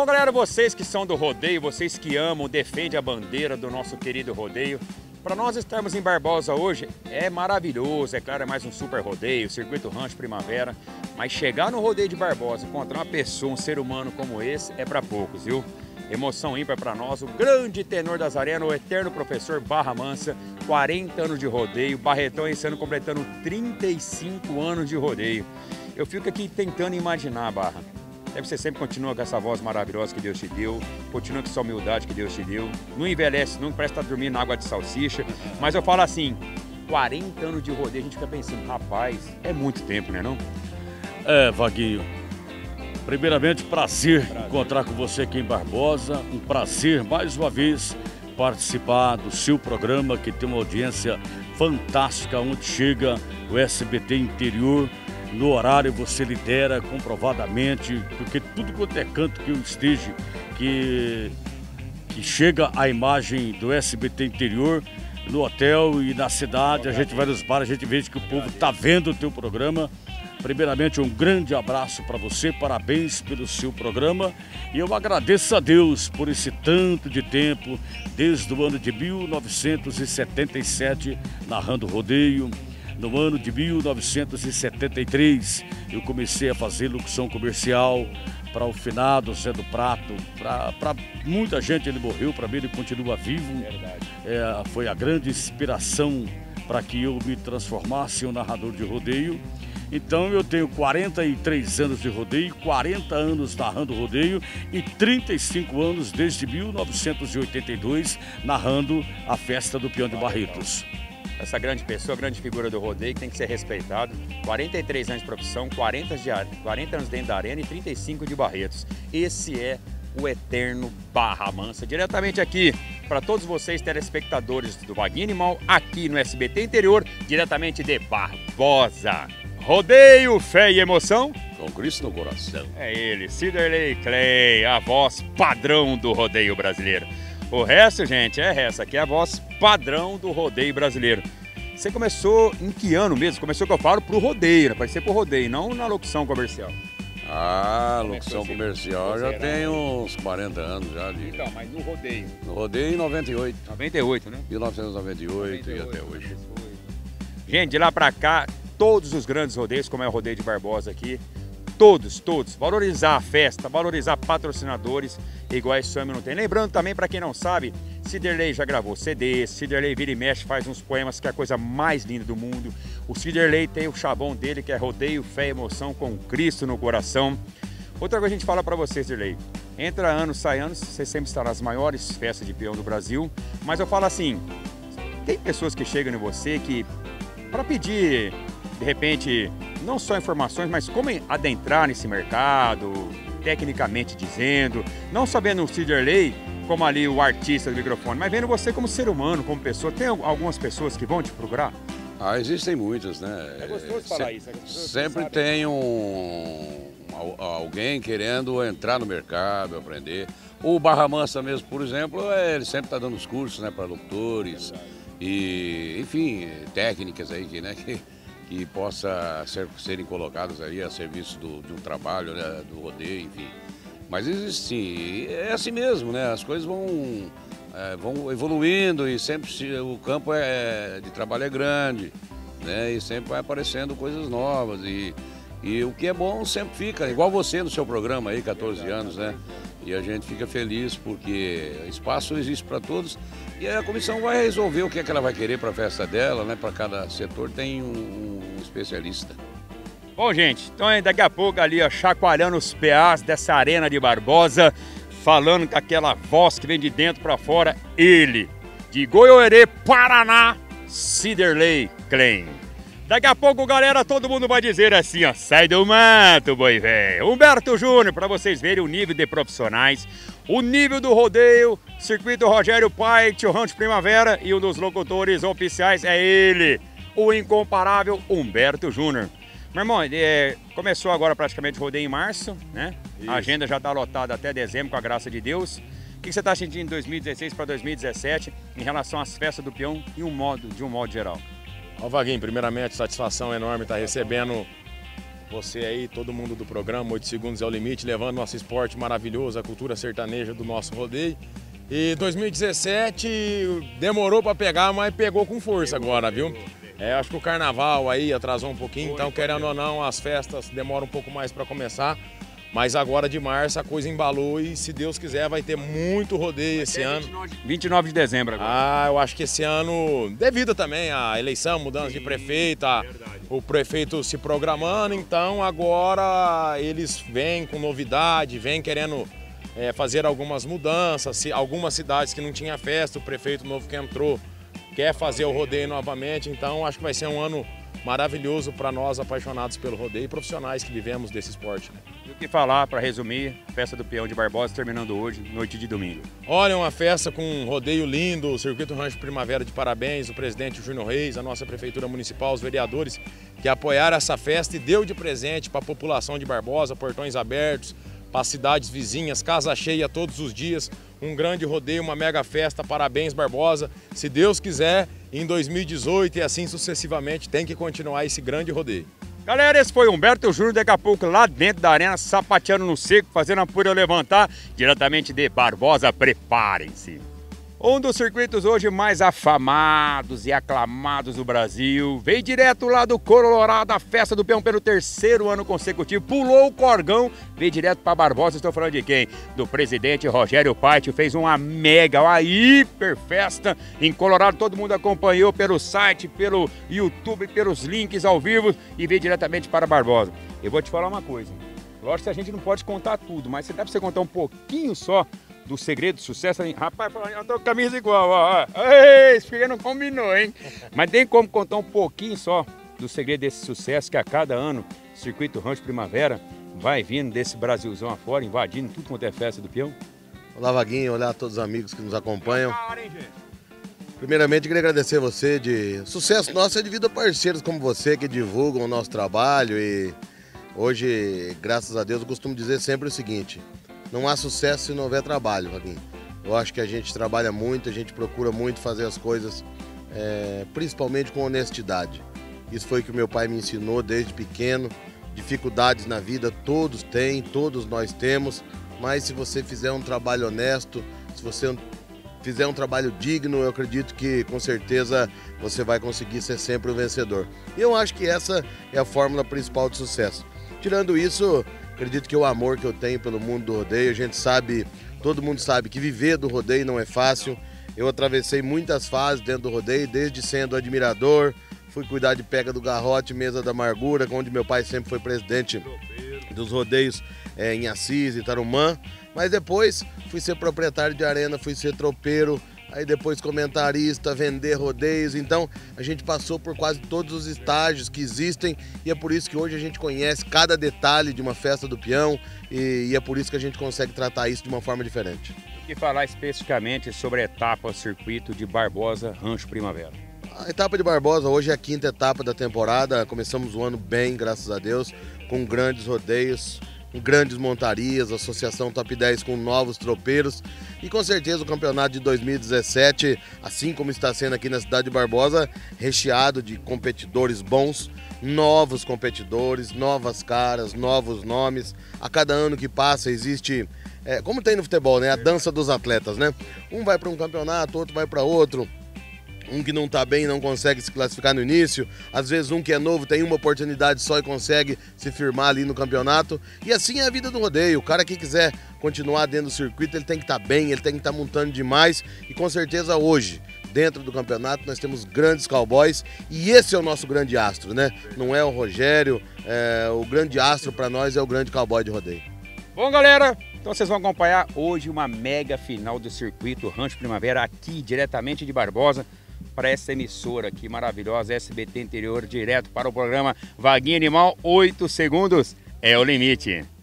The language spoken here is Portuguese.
Bom, galera, vocês que são do rodeio, vocês que amam, defendem a bandeira do nosso querido rodeio, para nós estarmos em Barbosa hoje é maravilhoso, é claro, é mais um super rodeio, circuito Rancho Primavera, mas chegar no rodeio de Barbosa, encontrar uma pessoa, um ser humano como esse, é para poucos, viu? Emoção ímpar para nós, o grande tenor das arenas, o eterno professor Barra Mansa, 40 anos de rodeio, Barretão esse ano completando 35 anos de rodeio. Eu fico aqui tentando imaginar, Barra. Você sempre continua com essa voz maravilhosa que Deus te deu, continua com essa humildade que Deus te deu, não envelhece nunca, parece estar dormindo na água de salsicha, mas eu falo assim, 40 anos de rodeio, a gente fica pensando, rapaz, é muito tempo, né não? É, Vaguinho, primeiramente prazer encontrar com você aqui em Barbosa, um prazer mais uma vez participar do seu programa que tem uma audiência fantástica, onde chega o SBT Interior. No horário você lidera comprovadamente, porque tudo quanto é canto que eu esteja, que chega a imagem do SBT Interior, no hotel e na cidade, a gente vai nos bares, a gente vê que o povo está vendo o teu programa. Primeiramente, um grande abraço para você, parabéns pelo seu programa. E eu agradeço a Deus por esse tanto de tempo, desde o ano de 1977, narrando rodeio. No ano de 1973, eu comecei a fazer locução comercial para o finado Zé do Prato. Para muita gente ele morreu, para mim ele continua vivo. Foi a grande inspiração para que eu me transformasse em um narrador de rodeio. Então eu tenho 43 anos de rodeio, 40 anos narrando rodeio e 35 anos desde 1982 narrando a festa do Peão de Barretos. Essa grande pessoa, grande figura do rodeio que tem que ser respeitado. 43 anos de profissão, 40 anos dentro da arena e 35 de Barretos. Esse é o eterno Barra Mansa. Diretamente aqui para todos vocês telespectadores do Vaguinho Animal, aqui no SBT Interior, diretamente de Barbosa. Rodeio, fé e emoção. Com Cristo no coração. É ele, Ciderley Clay, a voz padrão do rodeio brasileiro. O resto, gente, essa aqui é a voz padrão do rodeio brasileiro. Você começou em que ano mesmo? Começou que eu falo pro rodeio, né? Pode ser pro rodeio, não na locução comercial. Locução comercial já tem uns 40 anos já. Então, mas no rodeio? No rodeio em 98. 98, né? 1998 e até hoje. Gente, de lá pra cá, todos os grandes rodeios, como é o rodeio de Barbosa aqui, todos, valorizar a festa, valorizar patrocinadores, igual esse homem não tem. Lembrando também, para quem não sabe, Ciderley já gravou CDs, Ciderley vira e mexe, faz uns poemas que é a coisa mais linda do mundo. O Ciderley tem o chavão dele, que é rodeio, fé e emoção com Cristo no coração. Outra coisa que a gente fala para você, Ciderley, entra anos, sai anos, você sempre está nas maiores festas de peão do Brasil, mas eu falo assim, tem pessoas que chegam em você que, para pedir, de repente, não só informações, mas como adentrar nesse mercado, tecnicamente dizendo, não só vendo o Ciderley como ali o artista do microfone, mas vendo você como ser humano, como pessoa. Tem algumas pessoas que vão te procurar? Existem muitas, né? É gostoso falar isso. Sempre tem alguém querendo entrar no mercado, aprender. O Barra Mansa mesmo, por exemplo, ele sempre está dando os cursos, né, para locutores e, enfim, técnicas aí que possa serem colocadas aí a serviço de um trabalho, né, do rodeio, enfim. Mas existe sim, é assim mesmo, né? As coisas vão evoluindo e sempre o campo de trabalho é grande, né? E sempre vai aparecendo coisas novas e o que é bom sempre fica, igual você no seu programa aí, 14 anos, né? E a gente fica feliz porque espaço existe para todos e a comissão vai resolver o que é que ela vai querer para a festa dela, né? Para cada setor tem um especialista. Bom, gente, então daqui a pouco ali, ó, chacoalhando os PAs dessa arena de Barbosa, falando com aquela voz que vem de dentro para fora, ele, de Goiôerê, Paraná, Ciderley Clay. Daqui a pouco, galera, todo mundo vai dizer assim, ó, sai do mato, boi velho. Humberto Júnior, para vocês verem o nível de profissionais, o nível do rodeio, circuito Rogério Pait, o Rancho Primavera, e um dos locutores oficiais é ele, o incomparável Humberto Júnior. Meu irmão, começou agora praticamente o rodeio em março, né? Isso. A agenda já está lotada até dezembro, com a graça de Deus. O que você está sentindo em 2016 para 2017 em relação às festas do peão de um modo geral? Ó, Vaguinho, primeiramente, satisfação enorme estar recebendo você aí, todo mundo do programa, 8 Segundos é o Limite, levando nosso esporte maravilhoso, a cultura sertaneja do nosso rodeio. E 2017 demorou para pegar, mas pegou com força agora, viu? Acho que o carnaval aí atrasou um pouquinho, então querendo ou não, as festas demoram um pouco mais para começar. Mas agora de março a coisa embalou e, se Deus quiser, vai ter muito rodeio esse ano. 29 de dezembro agora. Eu acho que esse ano, devido também à eleição, mudança de prefeito, o prefeito se programando, então agora eles vêm com novidade, vêm querendo fazer algumas mudanças. Algumas cidades que não tinha festa, o prefeito novo que entrou quer fazer o rodeio novamente, então acho que vai ser um ano maravilhoso para nós apaixonados pelo rodeio e profissionais que vivemos desse esporte. Né? E o que falar, para resumir, Festa do Peão de Barbosa terminando hoje, noite de domingo. Olha, uma festa com um rodeio lindo, o Circuito Rancho Primavera de parabéns, o presidente Júnior Reis, a nossa Prefeitura Municipal, os vereadores que apoiaram essa festa e deu de presente para a população de Barbosa, portões abertos, para as cidades vizinhas, casa cheia todos os dias, um grande rodeio, uma mega festa, parabéns Barbosa. Se Deus quiser, em 2018 e assim sucessivamente, tem que continuar esse grande rodeio. Galera, esse foi Humberto Júnior, daqui a pouco lá dentro da arena, sapateando no seco, fazendo a poeira levantar, diretamente de Barbosa, preparem-se. Um dos circuitos hoje mais afamados e aclamados do Brasil, veio direto lá do Colorado, a Festa do Peão pelo 3º ano consecutivo, pulou o Corgão, veio direto para Barbosa. Estou falando de quem? Do presidente Rogério Paiti, fez uma mega, uma hiper festa em Colorado, todo mundo acompanhou pelo site, pelo YouTube, pelos links ao vivo e veio diretamente para Barbosa. Eu vou te falar uma coisa, lógico que a gente não pode contar tudo, mas dá para você contar um pouquinho só do segredo do sucesso. Rapaz, eu tô com camisa igual, ó. Ei, esse filho não combinou, hein? Mas tem como contar um pouquinho só do segredo desse sucesso que a cada ano o Circuito Rancho Primavera vai vindo desse Brasilzão afora, invadindo tudo quanto é festa do peão? Olá, Vaguinho, olá a todos os amigos que nos acompanham. Primeiramente, queria agradecer você. Sucesso nosso é devido a parceiros como você que divulgam o nosso trabalho e hoje, graças a Deus, eu costumo dizer sempre o seguinte: não há sucesso se não houver trabalho, Vaguinho. Eu acho que a gente trabalha muito, a gente procura muito fazer as coisas, principalmente com honestidade. Isso foi o que meu pai me ensinou desde pequeno. Dificuldades na vida todos têm, todos nós temos, mas se você fizer um trabalho honesto, se você fizer um trabalho digno, eu acredito que com certeza você vai conseguir ser sempre o vencedor. E eu acho que essa é a fórmula principal de sucesso. Tirando isso, acredito que o amor que eu tenho pelo mundo do rodeio, a gente sabe, todo mundo sabe que viver do rodeio não é fácil. Eu atravessei muitas fases dentro do rodeio, desde sendo admirador, fui cuidar de pega do garrote, mesa da amargura, onde meu pai sempre foi presidente dos rodeios em Assis e Tarumã. Mas depois fui ser proprietário de arena, fui ser tropeiro, aí depois comentarista, vender rodeios. Então a gente passou por quase todos os estágios que existem e é por isso que hoje a gente conhece cada detalhe de uma festa do peão e é por isso que a gente consegue tratar isso de uma forma diferente. E falar especificamente sobre a etapa circuito de Barbosa Rancho Primavera. A etapa de Barbosa hoje é a 5ª etapa da temporada, começamos o ano bem, graças a Deus, com grandes rodeios, grandes montarias, associação Top 10 com novos tropeiros e com certeza o campeonato de 2017, assim como está sendo aqui na cidade de Barbosa, recheado de competidores bons, novos competidores, novas caras, novos nomes. A cada ano que passa existe, como tem no futebol, né, a dança dos atletas, né? Um vai para um campeonato, outro vai para outro. Um que não está bem não consegue se classificar no início, às vezes um que é novo tem uma oportunidade só e consegue se firmar ali no campeonato. E assim é a vida do rodeio, o cara que quiser continuar dentro do circuito, ele tem que estar bem, ele tem que estar montando demais. E com certeza hoje, dentro do campeonato, nós temos grandes cowboys e esse é o nosso grande astro, né? Não é o Rogério, o grande astro para nós é o grande cowboy de rodeio. Bom, galera, então vocês vão acompanhar hoje uma mega final do circuito Rancho Primavera aqui diretamente de Barbosa, para essa emissora aqui maravilhosa, SBT Interior, direto para o programa Vaguinho Animal, 8 segundos é o limite.